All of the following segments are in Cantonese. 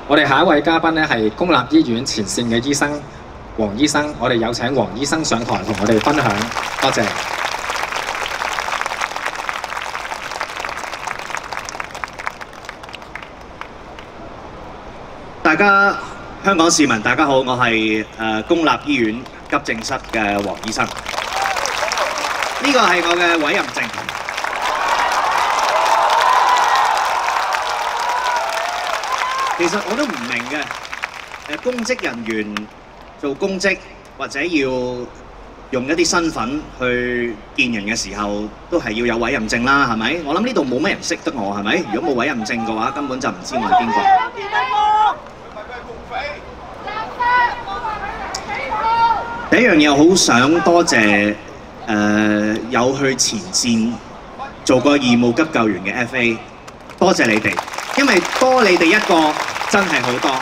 我哋下一位嘉賓咧係公立醫院前線嘅醫生黃醫生，我哋有請黃醫生上台同我哋分享，多謝。 大家香港市民，大家好，我係公立醫院急症室嘅黃醫生。呢個係我嘅委任證。其實我都唔明嘅，公職人員做公職或者要用一啲身份去見人嘅時候，都係要有委任證啦，係咪？我諗呢度冇乜人識得我，係咪？如果冇委任證嘅話，根本就唔知我係邊個。第一樣嘢，我好想多謝有去前線做過義務急救員嘅 FA， 多謝你哋，因為多你哋一個真係好多。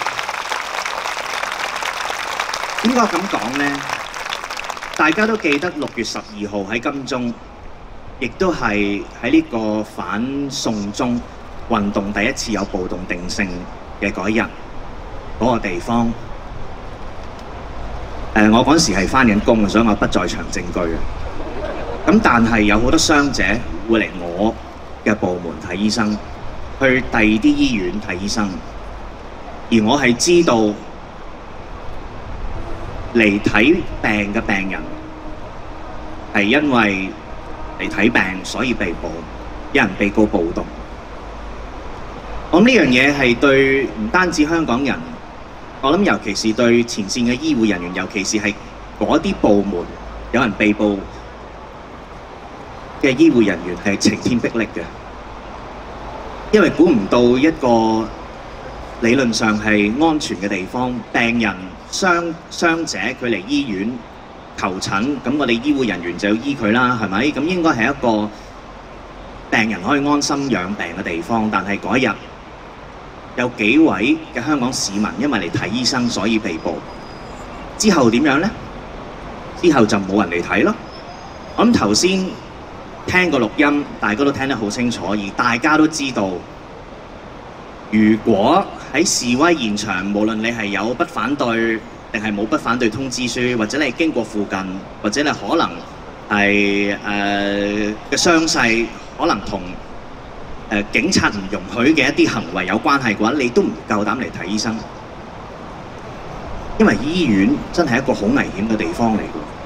點解咁講呢？大家都記得6月12號喺金鐘，亦都係喺呢個反送中運動第一次有暴動定性嘅嗰一日，嗰個地方。我嗰時係返緊工，所以我不在場證據嘅。咁但係有好多傷者會嚟我嘅部門睇醫生，去第二啲醫院睇醫生，而我係知道嚟睇病嘅病人係因為嚟睇病所以被捕，有人被告暴動。我諗呢樣嘢係對唔單止香港人。我諗尤其是對前線嘅醫護人員，尤其是係嗰啲部門有人被捕嘅醫護人員係晴天霹靂嘅，因為估唔到一個理論上係安全嘅地方，病人傷者佢嚟醫院求診，咁我哋醫護人員就要醫佢啦，係咪？咁應該係一個病人可以安心養病嘅地方，但係嗰一日，有幾位嘅香港市民因為嚟睇醫生，所以被捕。之後點樣呢？之後就冇人嚟睇咯。我諗頭先聽個錄音，大家都聽得好清楚，而大家都知道，如果喺示威現場，無論你係有不反對定係冇不反對通知書，或者你係經過附近，或者你可能係嘅傷勢，可能同警察唔容許嘅一啲行為有關係嘅話，你都唔夠膽嚟睇醫生，因為醫院真係一個好危險嘅地方嚟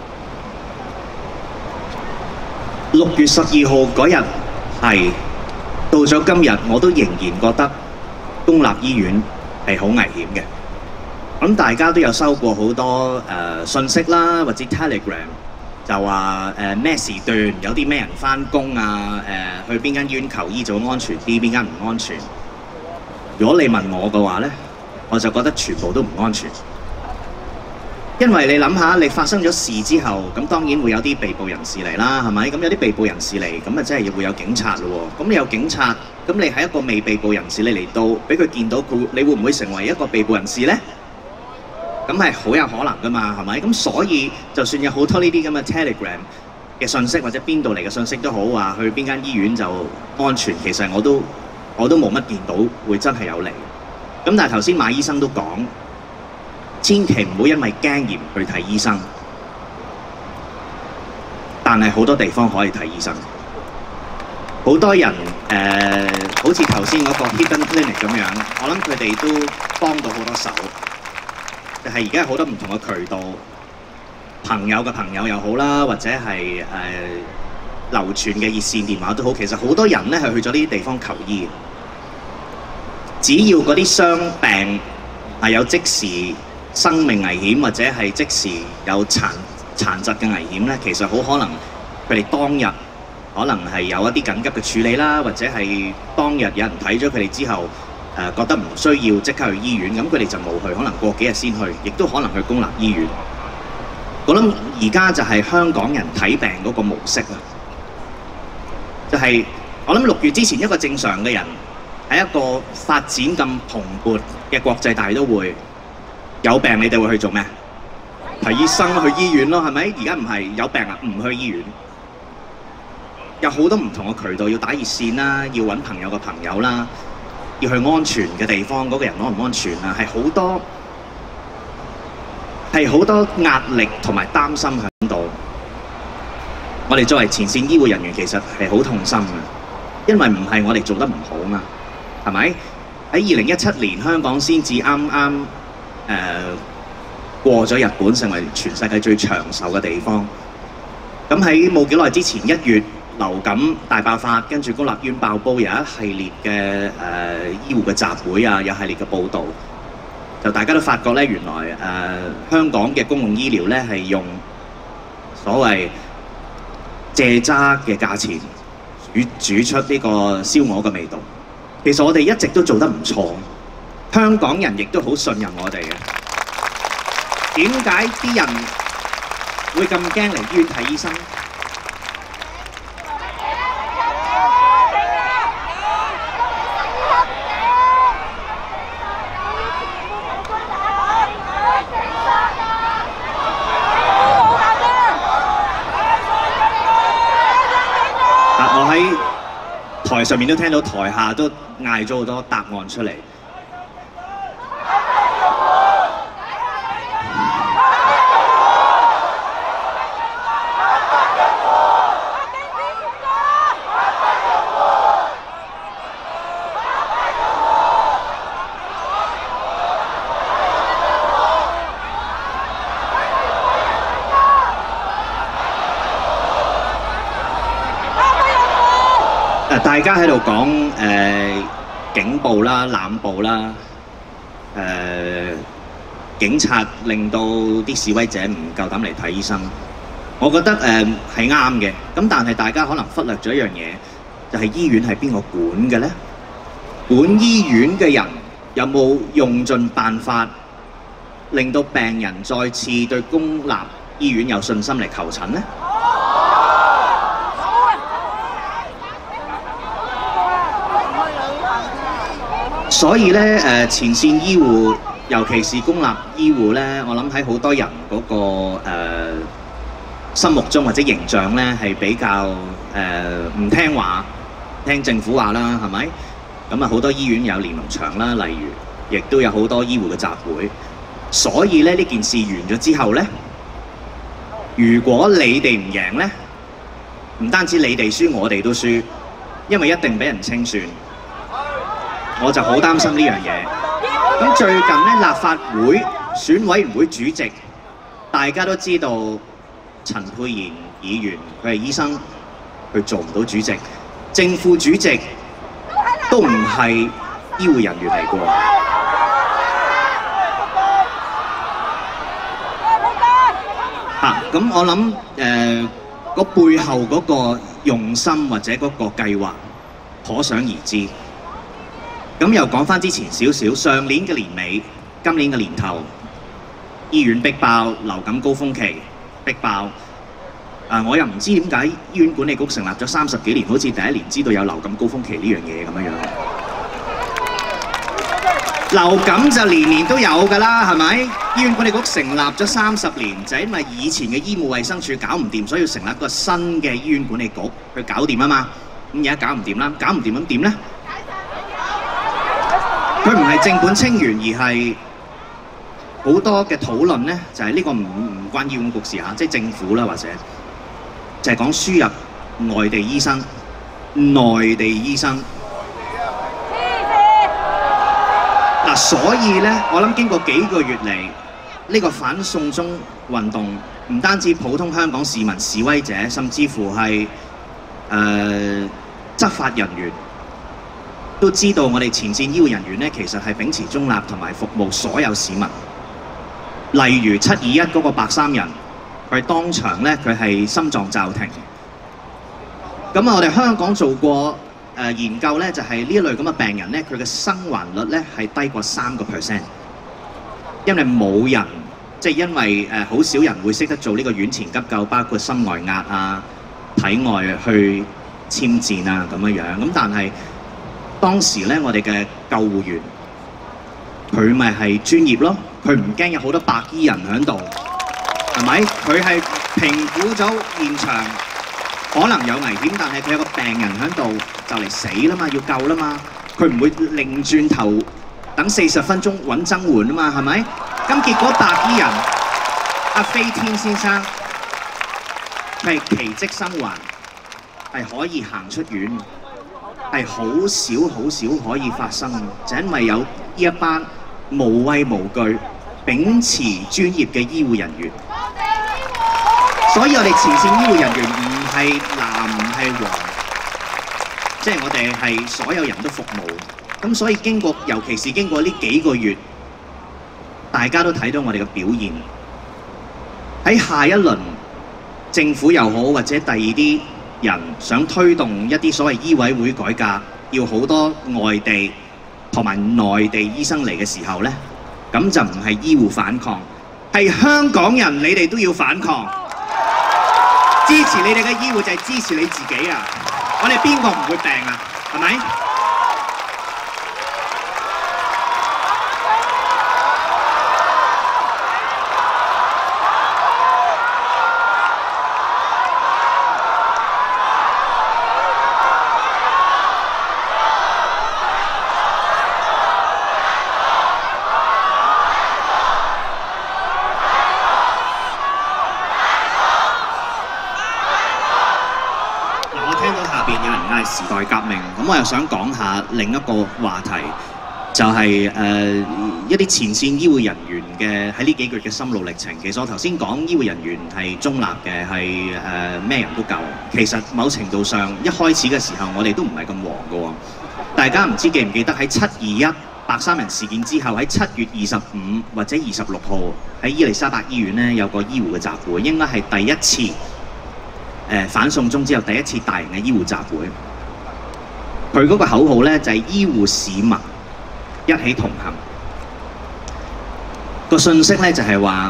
嘅。6月12號嗰日係到咗今日，我都仍然覺得公立醫院係好危險嘅。咁大家都有收過好多信息啦，或者 Telegram。就話咩時段有啲咩人返工啊？去邊間醫院求醫就會安全啲，邊間唔安全？如果你問我嘅話呢，我就覺得全部都唔安全。因為你諗下，你發生咗事之後，咁當然會有啲被捕人士嚟啦，係咪？咁有啲被捕人士嚟，咁啊真係會有警察咯喎。咁你有警察，咁你係一個未被捕人士，你嚟到俾佢見到佢，你會唔會成為一個被捕人士呢？咁係好有可能㗎嘛，係咪？咁所以就算有好多呢啲咁嘅 Telegram 嘅信息或者邊度嚟嘅信息都好，話去邊間醫院就安全，其實我都冇乜見到會真係有嚟。咁但係頭先馬醫生都講，千祈唔好因為驚而唔去睇醫生。但係好多地方可以睇醫生，好多人好似頭先嗰個 Hidden Clinic 咁樣，我諗佢哋都幫到好多手。就係而家好多唔同嘅渠道，朋友嘅朋友又好啦，或者係流傳嘅熱線電話都好，其實好多人咧係去咗呢啲地方求醫。只要嗰啲傷病係有即時生命危險，或者係即時有殘疾嘅危險咧，其實好可能佢哋當日可能係有一啲緊急嘅處理啦，或者係當日有人睇咗佢哋之後。覺得唔需要即刻去醫院，咁佢哋就冇去，可能過幾日先去，亦都可能去公立醫院。我諗而家就係香港人睇病嗰個模式啦，就係我諗6月之前一個正常嘅人喺一個發展咁蓬勃嘅國際大都會，有病你哋會去做咩？睇醫生去醫院咯，係咪？而家唔係有病啊，唔去醫院。有好多唔同嘅渠道，要打熱線啦，要揾朋友嘅朋友啦。 要去安全嘅地方，嗰個人安唔安全啊，係好多壓力同埋擔心喺度。我哋作為前線醫護人員，其實係好痛心嘅，因為唔係我哋做得唔好嘛，係咪？喺2017年香港先至啱過咗日本，成為全世界最長壽嘅地方。咁喺冇幾耐之前1月流感大爆發，跟住公立醫院爆煲，有一系列嘅醫護嘅集會啊，有系列嘅報導，就大家都發覺咧，原來香港嘅公共醫療咧係用所謂蔗渣嘅價錢煮出呢個燒鵝嘅味道。其實我哋一直都做得唔錯，香港人亦都好信任我哋嘅。點解啲人會咁驚嚟醫院睇醫生？我喺台上面都聽到台下都嗌咗好多答案出嚟。大家喺度講警暴啦、濫捕啦，警察令到啲示威者唔夠膽嚟睇醫生，我覺得係啱嘅。咁但係大家可能忽略咗一樣嘢，就係醫院係邊個管嘅呢？管醫院嘅人有冇用盡辦法，令到病人再次對公立醫院有信心嚟求診呢？所以咧，前線醫護，尤其是公立醫護咧，我諗喺好多人嗰個心目中或者形象咧，係比較唔聽話，聽政府話啦，係咪？咁啊，好多醫院有連儂牆啦，例如，亦都有好多醫護嘅集會。所以咧，呢件事完咗之後咧，如果你哋唔贏咧，唔單止你哋輸，我哋都輸，因為一定俾人清算。我就好擔心呢樣嘢。咁最近咧，立法會選委員會主席，大家都知道陳沛然議員佢係醫生，佢做唔到主席。正副主席都唔係醫護人員嚟㗎。咁我諗個背後嗰個用心或者嗰個計劃，可想而知。咁又講翻之前少少，上年嘅年尾，今年嘅年頭，醫院逼爆，流感高峰期逼爆。我又唔知點解醫院管理局成立咗30幾年，好似第一年知道有流感高峰期呢樣嘢咁樣。流感就年年都有㗎啦，係咪？醫院管理局成立咗30年，就係因為以前嘅醫務衛生署搞唔掂，所以要成立一個新嘅醫院管理局去搞掂啊嘛。咁而家搞唔掂啦，搞唔掂咁點呢？佢唔係正本清源，而係好多嘅討論咧，就係呢個唔關醫管局事嚇，即係政府啦，或者就係講輸入外地醫生、內地醫生。嗱，所以咧，我諗經過幾個月嚟，呢個反送中運動，唔單止普通香港市民示威者，甚至乎係執法人員。都知道我哋前線醫護人員咧，其實係秉持中立同埋服務所有市民。例如721嗰個白衫人，佢當場咧佢係心臟驟停。咁我哋香港做過研究咧，就係呢一類咁嘅病人咧，佢嘅生還率咧係低過3%，因為冇人即係因為好少人會識得做呢個院前急救，包括心外壓啊、體外去簽箭啊咁樣。咁但係當時咧，我哋嘅救護員佢咪係專業咯，佢唔驚有好多白衣人喺度，係咪？佢係評估咗現場可能有危險，但係佢有個病人喺度就嚟死啦嘛，要救啦嘛， 佢唔會擰轉頭等40分鐘揾增援啊嘛，係咪？咁結果白衣人阿飛天先生係奇蹟生還，係可以行出院，係好少可以發生嘅，就因為有呢一班無畏無懼、秉持專業嘅醫護人員。所以我哋前線醫護人員唔係藍唔係黃，即係我哋係所有人都服務。咁所以經過，尤其是經過呢幾個月，大家都睇到我哋嘅表現。喺下一輪政府又好，或者第二啲人想推動一啲所謂醫委會改革，要好多外地同埋內地醫生嚟嘅時候呢，咁就唔係醫護反抗，係香港人你哋都要反抗。支持你哋嘅醫護就係支持你自己啊！我哋邊個唔會病啊？係咪？時代革命，咁我又想講下另一個話題，就係一啲前線醫護人員嘅喺呢幾個月嘅心路歷程。其實我頭先講醫護人員係中立嘅，係咩人都救。其實某程度上一開始嘅時候，我哋都唔係咁黃嘅喎。大家唔知記唔記得喺721白衫人事件之後，喺7月25或者26號喺伊利沙伯醫院呢有個醫護嘅集會，應該係第一次反送中之後第一次大型嘅醫護集會。佢嗰個口號呢，就係醫護市民一起同行。個信息呢，就係話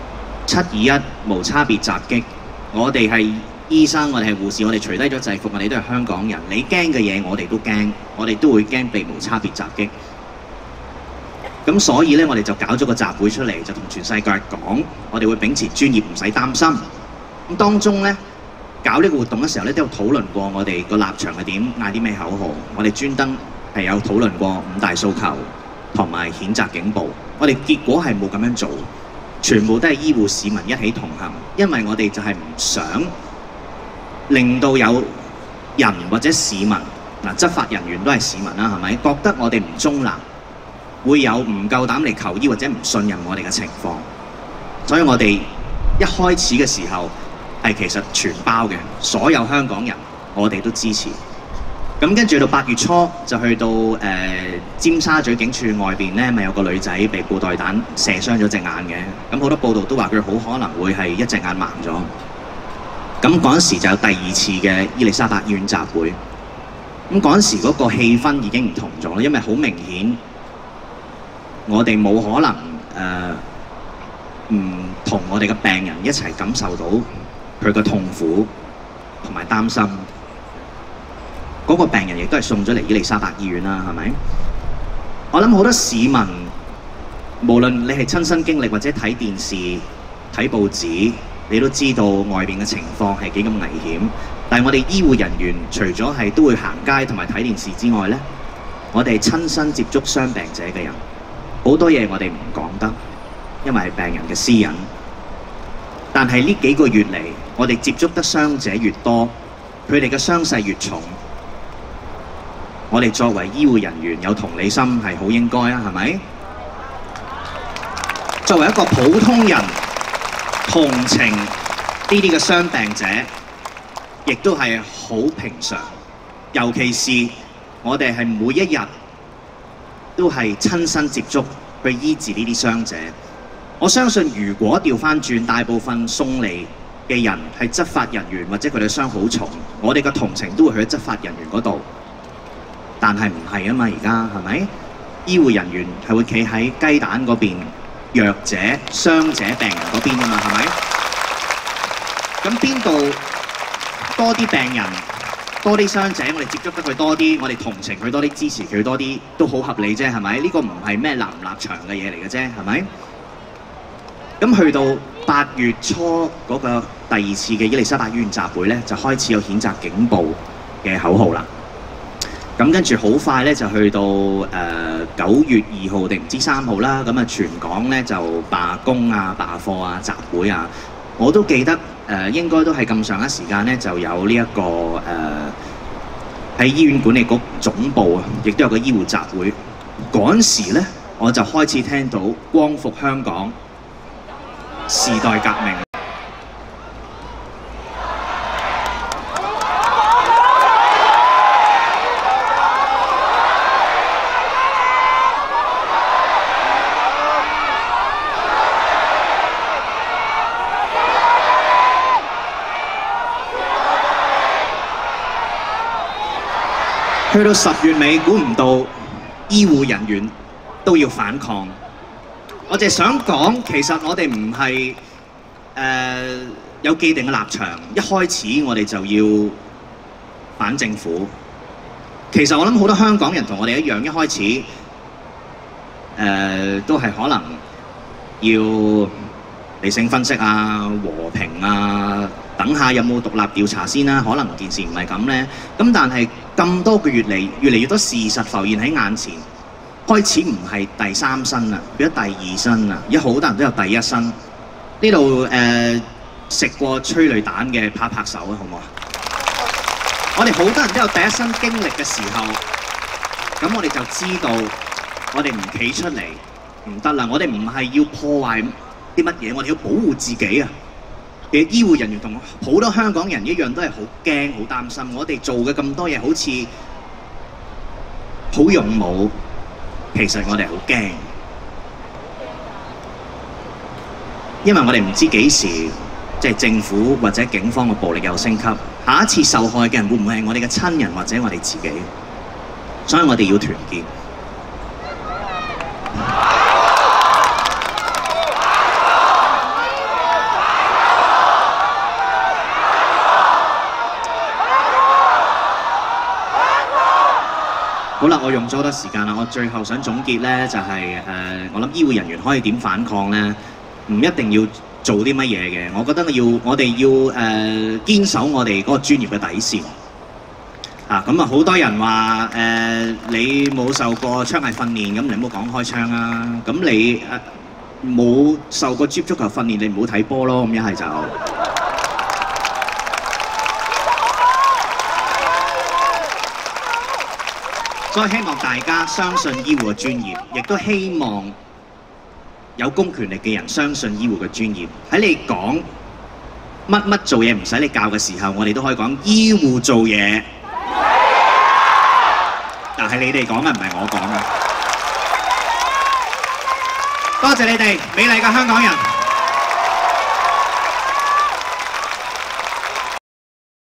721無差別襲擊，我哋係醫生，我哋係護士，我哋除低咗制服，我哋都係香港人。你驚嘅嘢我哋都驚，我哋都會驚被無差別襲擊。咁所以呢，我哋就搞咗個集會出嚟，就同全世界講，我哋會秉持專業，唔使擔心。咁當中呢，搞呢個活動嘅時候咧，都有討論過我哋個立場係點，嗌啲咩口號。我哋專登係有討論過5大訴求同埋譴責警暴。我哋結果係冇咁樣做，全部都係醫護市民一起同行，因為我哋就係唔想令到有人或者市民嗱，執法人員都係市民啦，係咪？覺得我哋唔中立，會有唔夠膽嚟求醫或者唔信任我哋嘅情況。所以我哋一開始嘅時候，係其實全包嘅，所有香港人我哋都支持。咁跟住到8月初就去到尖沙咀警署外邊呢，咪有個女仔被布袋彈射傷咗隻眼嘅。咁好多報道都話佢好可能會係一隻眼盲咗。咁嗰陣時就有第2次嘅伊利沙伯醫院集會。咁嗰陣時嗰個氣氛已經唔同咗啦，因為好明顯我哋冇可能唔同我哋嘅病人一齊感受到佢嘅痛苦同埋擔心。嗰個病人亦都係送咗嚟伊利沙伯醫院啦，係咪？我諗好多市民，無論你係親身經歷或者睇電視、睇報紙，你都知道外邊嘅情況係幾咁危險。但係我哋醫護人員除咗係都會行街同埋睇電視之外呢，我哋親身接觸傷病者嘅人，好多嘢我哋唔講得，因為係病人嘅私隱。但係呢幾個月嚟，我哋接觸得傷者越多，佢哋嘅傷勢越重，我哋作為醫護人員有同理心係好應該啊，係咪？作為一個普通人，同情呢啲嘅傷病者，亦都係好平常。尤其是我哋係每一日都係親身接觸去醫治呢啲傷者。我相信如果調返轉，大部分送嚟嘅人係執法人員或者佢哋傷好重，我哋嘅同情都會去喺執法人員嗰度。但係唔係啊嘛，而家係咪？醫護人員係會企喺雞蛋嗰邊，弱者、傷者、病人嗰邊㗎嘛，係咪？咁邊度多啲病人、多啲傷者，我哋接觸得佢多啲，我哋同情佢多啲，支持佢多啲，都好合理啫，係咪？呢個唔係咩立唔立場嘅嘢嚟嘅啫，係咪？咁去到8月初嗰個第2次嘅伊利沙伯醫院集會咧，就開始有譴責警暴嘅口號啦。咁咁跟住好快咧就去到9月2號定唔知3號啦，咁啊全港咧就罷工啊、罷課啊、集會啊，我都記得應該都係咁上一時間咧就有呢、一個喺醫院管理局總部啊，亦都有個醫護集會。嗰陣時咧，我就開始聽到光復香港、時代革命。去到10月尾，估唔到醫護人員都要反抗。我淨係想講，其實我哋唔係有既定嘅立場，一開始我哋就要反政府。其實我諗好多香港人同我哋一樣，一開始都係可能要理性分析啊、和平啊，等下有冇獨立調查先啦。可能件事唔係咁咧。咁但係咁多個月嚟，越嚟越多事實浮現喺眼前，開始唔係第3身啦，變咗第2身啦。而家好多人都有第1身。呢度食過催淚彈嘅拍拍手啊，好唔好啊？我哋好多人都有第1身經歷嘅時候，咁我哋就知道我哋唔企出嚟唔得啦。我哋唔係要破壞啲乜嘢，我哋要保護自己啊！其實醫護人員同好多香港人一樣，都係好驚、好擔心。我哋做嘅咁多嘢，好似好勇武，其實我哋好驚，因為我哋唔知幾時即係政府或者警方嘅暴力又升級，下一次受害嘅人會唔會係我哋嘅親人或者我哋自己？所以我哋要團結。好啦，我用咗好多時間啦，我最後想總結咧就係我諗醫護人員可以點反抗咧？唔一定要做啲乜嘢嘅，我覺得我哋要堅守我哋嗰個專業嘅底線。咁啊好多人話你冇受過槍械訓練，咁你唔好講開槍啦。咁你冇受過接觸球訓練，你唔好睇波咯。咁一係就。所以希望大家相信醫護嘅專業，亦都希望有公權力嘅人相信醫護嘅專業。喺你講乜做嘢唔使你教嘅時候，我哋都可以講醫護做嘢。但係你哋講嘅唔係我講嘅。多謝你哋，美麗嘅香港人。